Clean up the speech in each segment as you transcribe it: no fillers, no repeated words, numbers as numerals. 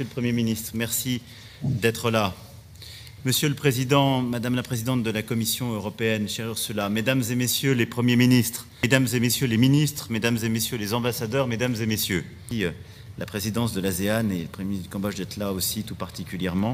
Monsieur le Premier ministre, merci d'être là. Monsieur le Président, Madame la Présidente de la Commission européenne, chère Ursula, Mesdames et Messieurs les Premiers ministres, Mesdames et Messieurs les ministres, Mesdames et Messieurs les ambassadeurs, Mesdames et Messieurs, la présidence de l'ASEAN et le Premier ministre du Cambodge d'être là aussi tout particulièrement.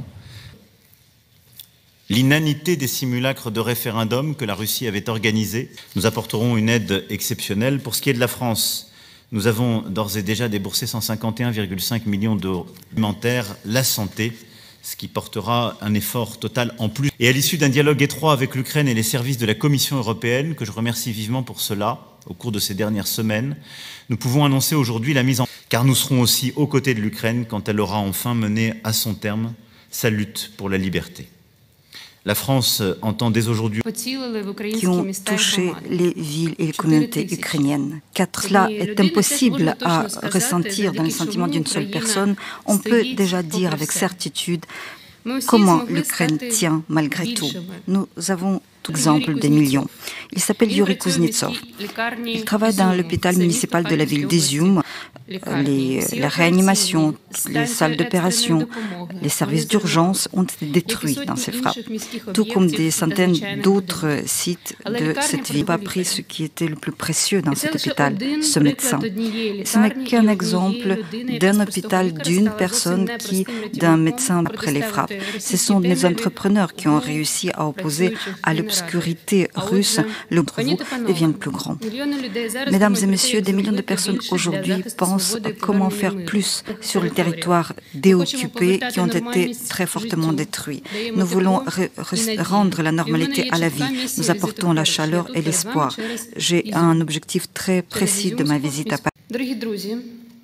L'inanité des simulacres de référendum que la Russie avait organisés, nous apporterons une aide exceptionnelle. Pour ce qui est de la France, nous avons d'ores et déjà déboursé 151,5 millions d'euros alimentaires, la santé, ce qui portera un effort total en plus. Et à l'issue d'un dialogue étroit avec l'Ukraine et les services de la Commission européenne, que je remercie vivement pour cela, au cours de ces dernières semaines, nous pouvons annoncer aujourd'hui la mise en... car nous serons aussi aux côtés de l'Ukraine quand elle aura enfin mené à son terme sa lutte pour la liberté. La France entend dès aujourd'hui qui ont touché les villes et les communautés ukrainiennes. Car cela est impossible à ressentir dans le sentiment d'une seule personne, on peut déjà dire avec certitude comment l'Ukraine tient malgré tout. Nous avons exemple des millions. Il s'appelle Yuri Kuznetsov. Il travaille dans l'hôpital municipal de la ville d'Izium. La réanimation, les salles d'opération, les services d'urgence ont été détruits dans ces frappes, tout comme des centaines d'autres sites de cette ville. Il n'a pas pris ce qui était le plus précieux dans cet hôpital, ce médecin. Ce n'est qu'un exemple d'un hôpital, d'une personne d'un médecin après les frappes. Ce sont des entrepreneurs qui ont réussi à opposer à l'obscurité russe, le vous deviennent plus grand. Mesdames et messieurs, des millions de personnes aujourd'hui pensent comment faire plus sur le territoire déoccupé qui ont été très fortement détruits. Nous voulons rendre la normalité à la vie. Nous apportons la chaleur et l'espoir. J'ai un objectif très précis de ma visite à Paris. Дорогі друзі,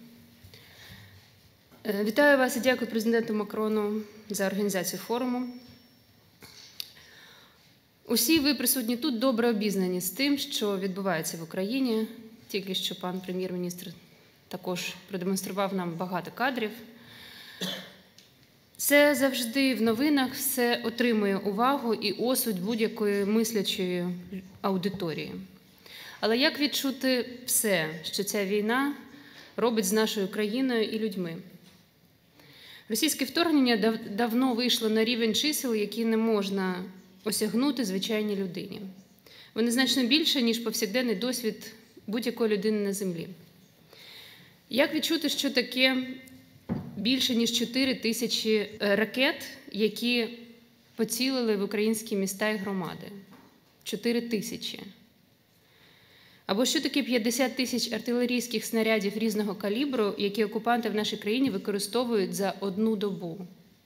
вітаю вас і дякую президенту Макрону за організацію форуму. Усі ви присутні тут добре обізнані з тим, що відбувається в Україні. Тільки що пан прем'єр-міністр також продемонстрував нам багато кадрів. Це завжди в новинах, все отримує увагу і осуд будь-якої мислячої аудиторії. Але як відчути все, що ця війна робить з нашою країною і людьми? Російське вторгнення давно вийшло на рівень чисел, які не можна осягнути звичайній людині. Вони значно більше, ніж повсякденний досвід будь-якої людини на землі. Як відчути, що таке більше, ніж 4 тисячі ракет, які поцілили в українські міста і громади? 4 тисячі. Або що таке 50 тисяч артилерійських снарядів різного калібру, які окупанти в нашій країні використовують за одну добу?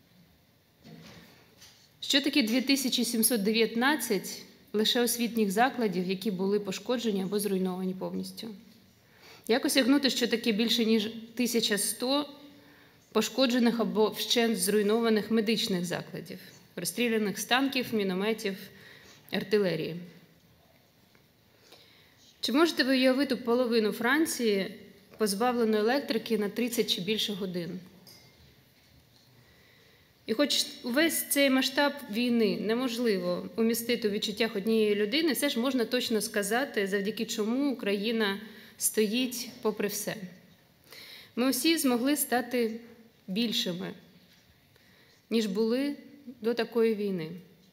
Що таке 2719 лише освітніх закладів, які були пошкоджені або зруйновані повністю? Як осягнути, що таке більше, ніж 1100 пошкоджених або вщент зруйнованих медичних закладів, розстріляних з танків, мінометів, артилерії? Чи можете ви уявити половину Франції, позбавленої електрики на 30 чи більше годин? І хоч увесь цей масштаб війни неможливо умістити у відчуттях однієї людини, все ж можна точно сказати, завдяки чому Україна стоїть попри все. Ми усі змогли стати більшими, ніж були до такої війни.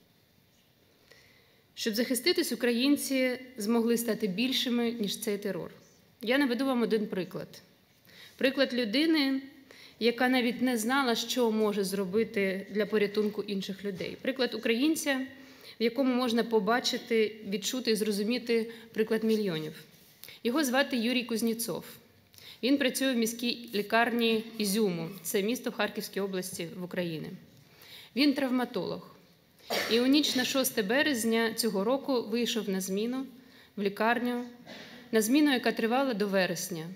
Щоб захиститись, українці змогли стати більшими, ніж цей терор. Я наведу вам один приклад. Приклад людини, яка навіть не знала, що може зробити для порятунку інших людей. Приклад українця, в якому можна побачити, відчути і зрозуміти приклад мільйонів. Його звати Юрій Кузнєцов. Він працює в міській лікарні Ізюму. Це місто в Харківській області в Україні. Він травматолог. І у ніч на 6 березня цього року вийшов на зміну в лікарню, на зміну, яка тривала до вересня.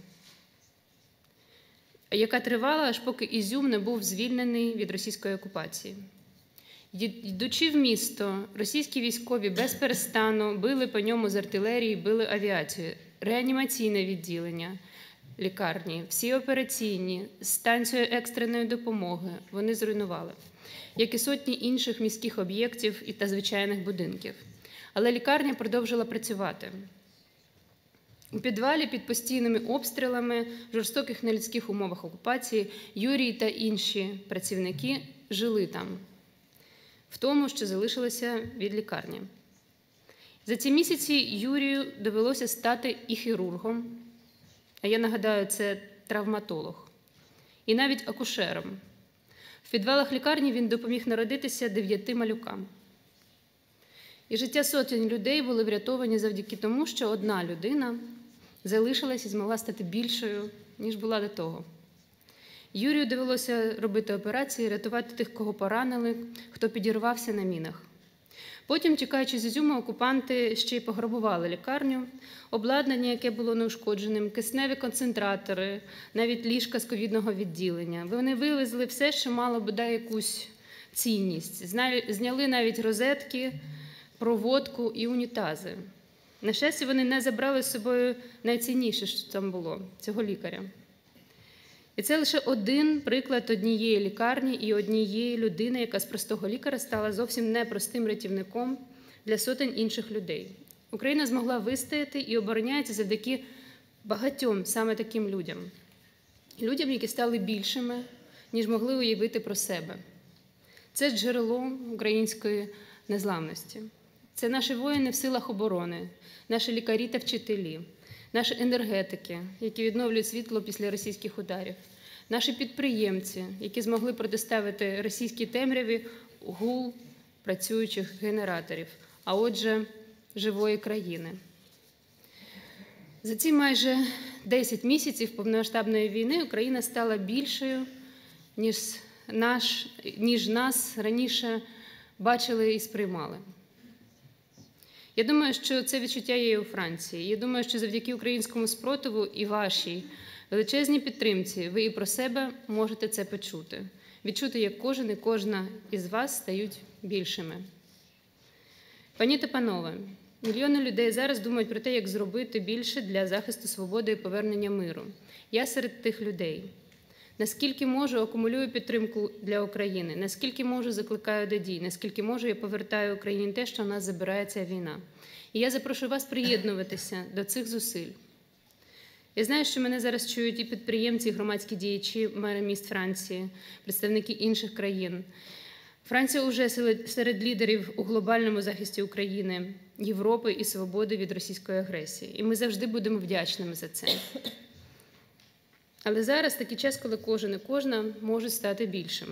Яка тривала, аж поки Ізюм не був звільнений від російської окупації. Йдучи в місто, російські військові без перестану били по ньому з артилерії, били авіацію, реанімаційне відділення лікарні, всі операційні, станцію екстреної допомоги вони зруйнували, як і сотні інших міських об'єктів та звичайних будинків. Але лікарня продовжила працювати. У підвалі під постійними обстрілами, в жорстоких нелюдських умовах окупації Юрій та інші працівники жили там, в тому, що залишилося від лікарні. За ці місяці Юрію довелося стати і хірургом, а я нагадаю, це травматолог, і навіть акушером. В підвалах лікарні він допоміг народитися 9 малюкам. І життя сотень людей були врятовані завдяки тому, що одна людина залишилась і змогла стати більшою, ніж була до того. Юрію довелося робити операції, рятувати тих, кого поранили, хто підірвався на мінах. Потім, тікаючи з Ізюма, окупанти ще й пограбували лікарню, обладнання, яке було неушкодженим, кисневі концентратори, навіть ліжка з ковідного відділення. Вони вивезли все, що мало бодай якусь цінність. Зняли навіть розетки, проводку і унітази. На щастя, вони не забрали з собою найцінніше, що там було – цього лікаря. І це лише один приклад однієї лікарні і однієї людини, яка з простого лікаря стала зовсім непростим рятівником для сотень інших людей. Україна змогла вистояти і обороняється завдяки багатьом саме таким людям. Людям, які стали більшими, ніж могли уявити про себе. Це джерело української незламності. Це наші воїни в силах оборони, наші лікарі та вчителі, наші енергетики, які відновлюють світло після російських ударів, наші підприємці, які змогли протиставити російській темряві гул працюючих генераторів, а отже, живої країни. За ці майже 10 місяців повномасштабної війни Україна стала більшою, ніж нас раніше бачили і сприймали. Я думаю, що це відчуття є і у Франції. Я думаю, що завдяки українському спротиву і вашій величезній підтримці ви і про себе можете це почути. Відчути, як кожен і кожна із вас стають більшими. Пані та панове, мільйони людей зараз думають про те, як зробити більше для захисту свободи і повернення миру. Я серед тих людей. Наскільки можу, акумулюю підтримку для України, наскільки можу, закликаю до дій, наскільки можу, я повертаю Україні те, що в нас забирає ця війна. І я запрошую вас приєднуватися до цих зусиль. Я знаю, що мене зараз чують і підприємці, і громадські діячі, мери міст Франції, представники інших країн. Франція вже серед лідерів у глобальному захисті України, Європи і свободи від російської агресії. І ми завжди будемо вдячними за це. Але зараз такий час, коли кожен і кожна можуть стати більшими.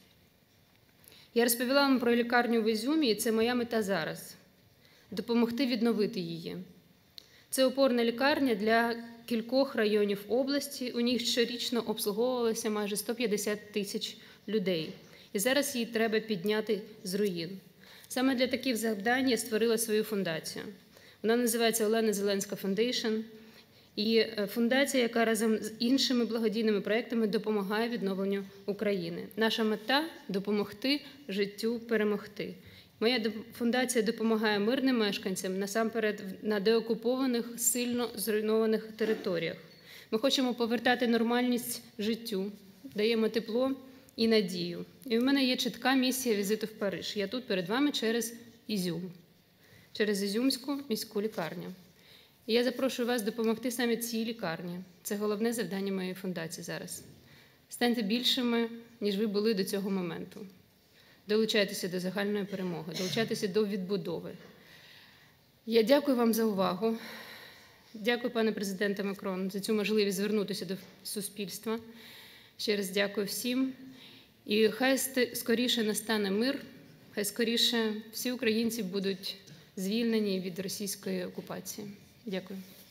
Я розповіла вам про лікарню в Ізюмі, і це моя мета зараз – допомогти відновити її. Це опорна лікарня для кількох районів області, у них щорічно обслуговувалося майже 150 тисяч людей. І зараз її треба підняти з руїн. Саме для таких завдань я створила свою фундацію. Вона називається Олена Зеленська Фондейшн. І фундація, яка разом з іншими благодійними проєктами допомагає відновленню України. Наша мета – допомогти життю перемогти. Моя фундація допомагає мирним мешканцям, насамперед на деокупованих, сильно зруйнованих територіях. Ми хочемо повертати нормальність життю, даємо тепло і надію. І в мене є чітка місія візиту в Париж. Я тут перед вами через Ізюм, через Ізюмську міську лікарню. І я запрошую вас допомогти саме цій лікарні. Це головне завдання моєї фундації зараз. Станьте більшими, ніж ви були до цього моменту. Долучайтеся до загальної перемоги, долучайтеся до відбудови. Я дякую вам за увагу. Дякую, пане президенте Макрон, за цю можливість звернутися до суспільства. Ще раз дякую всім. І хай скоріше настане мир, хай скоріше всі українці будуть звільнені від російської окупації. Дякую.